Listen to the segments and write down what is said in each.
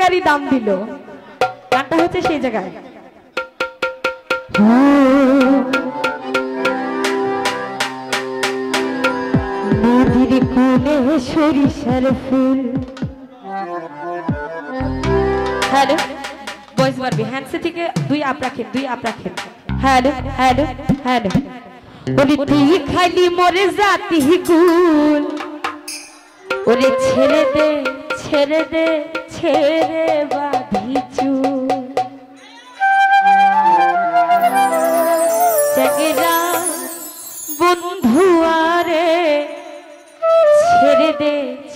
মহিলারই দাম দিল। গানটা হচ্ছে সেই জায়গায়। নদীর কোলে সরিষার ফুল। হ্যালো বয়স মারবি হ্যান্ডসে থেকে দুই আপ রাখেন। হ্যালো হ্যালো হ্যালো ওরে তুই খালি মরে জাতি কুল। ওরে ছেড়ে দে ছেড়ে বাঁধি চুল। জাগেরা বন্ধু আরে ছেড়ে দে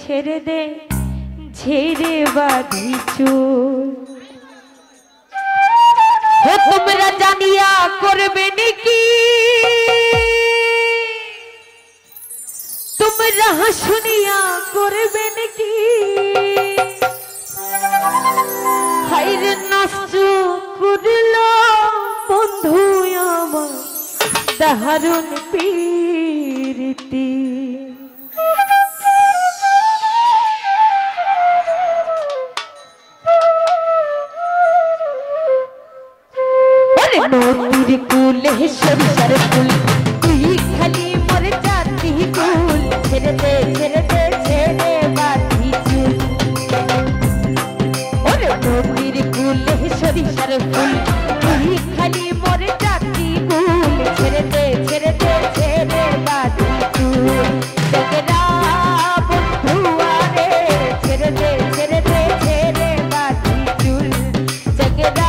ছেড়ে বাঁধি চুল। তোমরা জানিয়া করবে নাকি, তোমরা শুনিয়া করবে নাকি। হাইরে নষ্ট করল বন্ধু আমার দারুণ প্রীতি। নদীর কুলে সরিষার ফুল, তুই খালি মরে জাতি কুল। ছেড়ে দে ছেড়ে বাঁধি চুল। ওরে নদীর কুলে সরিষার ফুল, তুই খালি মরে জাতি কুল। ছেড়ে দে ছেড়ে বাঁধি চুল। জাগেরা বন্ধু আরে ছেড়ে দে ছেড়ে বাঁধি চুল। জাগেরা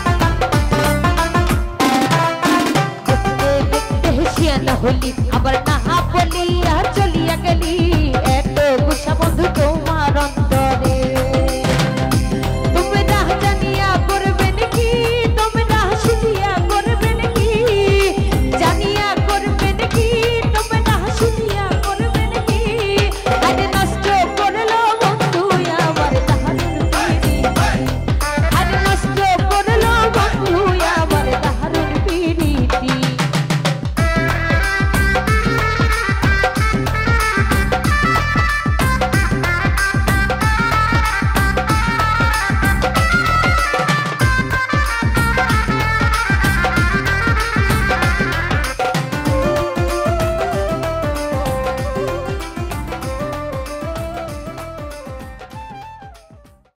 होली अबर